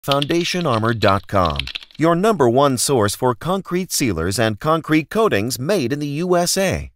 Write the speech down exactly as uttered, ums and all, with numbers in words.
foundation armor dot com, your number one source for concrete sealers and concrete coatings made in the U S A.